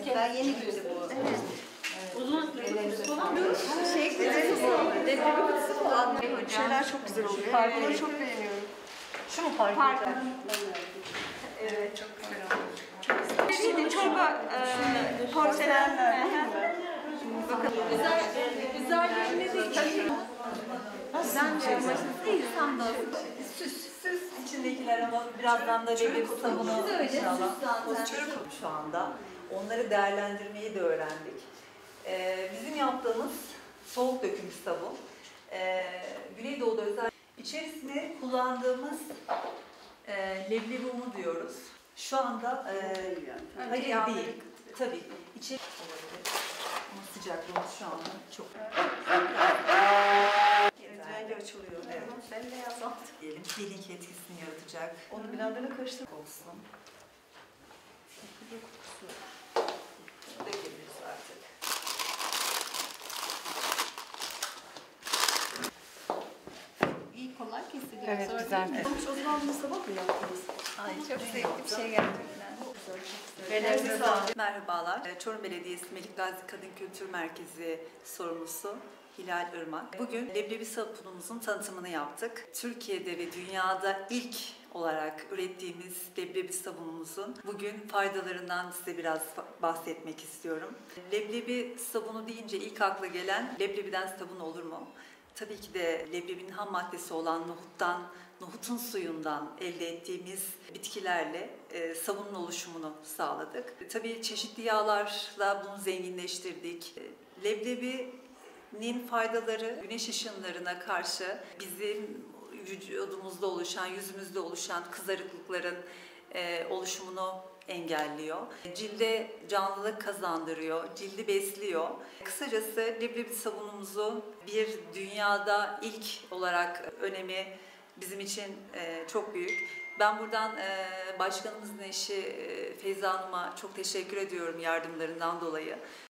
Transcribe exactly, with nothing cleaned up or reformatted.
Ben yeni gitti bu. Evet. Uzun süredir falan şey leblebi kutusu falan. Bu şeyler çok güzel oluyor. Bunları çok beğeniyorum. Şu mu fark eder? Evet, çok güzel olmuş. Şimdi çorba, e, porselen. Bakın. Güzel, güzelliğine de tabii. Güzel bir şey mi? Değil, tam da süs. Süs içindekiler ama birazdan da leblebi sabunu inşallah. Çörek otu şu anda. Onları değerlendirmeyi de öğrendik. Ee, bizim yaptığımız soğuk döküm sabun. Ee, Güneydoğu'da özel içerisine kullandığımız e, leblebi unu diyoruz. Şu anda e, hayır değil. Tabii. İçeri ama sıcaklığımız şu anda çok. Rengi açılıyor. Evet. Bembeyaz altı. Diyelim peeling etkisini yaratacak. Onu blenderla karıştır. Olsun. Dökebiliriz artık. İyi, kolay kesiliyor. Evet, Sonra güzel. değil mi? O zaman bunu sabah mı yaptınız? Ay çok zevkli bir şey gerçekten. Ellerinize sağlık. Merhabalar. Çorum Belediyesi Melik Gazi Kadın Kültür Merkezi sorumlusu Hilal Irmak. Bugün leblebi sabunumuzun tanıtımını yaptık. Türkiye'de ve dünyada ilk olarak ürettiğimiz leblebi sabunumuzun bugün faydalarından size biraz bahsetmek istiyorum. Leblebi sabunu deyince ilk akla gelen leblebiden sabun olur mu? Tabii ki de leblebinin ham maddesi olan nohuttan, nohutun suyundan elde ettiğimiz bitkilerle e, sabunun oluşumunu sağladık. Tabii çeşitli yağlarla bunu zenginleştirdik. Leblebinin faydaları güneş ışınlarına karşı bizim vücudumuzda oluşan, yüzümüzde oluşan kızarıklıkların e, oluşumunu engelliyor. Cilde canlılık kazandırıyor, cildi besliyor. Kısacası leblebi sabunumuzu bir dünyada ilk olarak önemi bizim için e, çok büyük. Ben buradan e, başkanımızın eşi e, Feyza Hanım'a çok teşekkür ediyorum yardımlarından dolayı.